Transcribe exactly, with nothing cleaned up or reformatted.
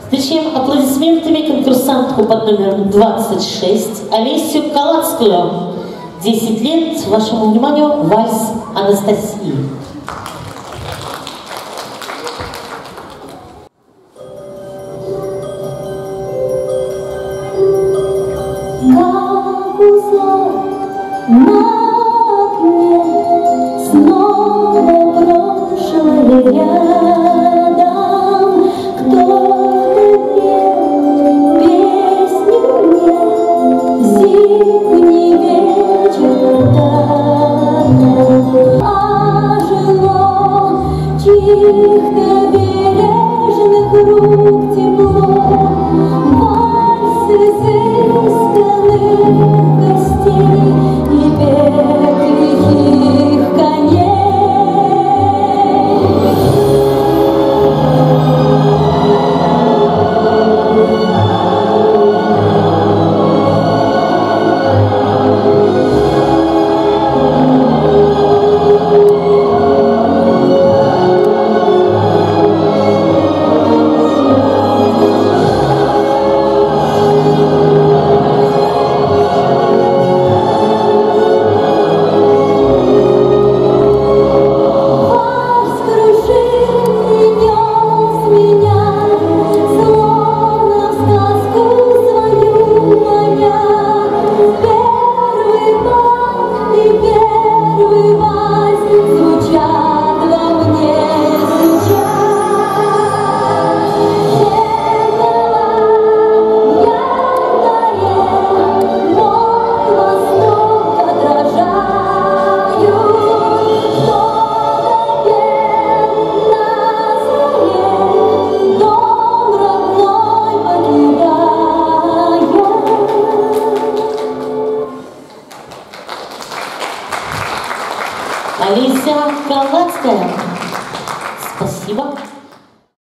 Встречаем аплодисментами конкурсантку под номером двадцать шесть Олесю Калацкую. десять лет. Вашему вниманию вальс Анастасии. Как узор на окне, снова прошлое рядом. Кто-то пел песню мне, зимний вечер давно. Ожило чьих-то бережных рук тепло. Вальс из гостей и бег лихих коней. Олеся Калацкая. Спасибо.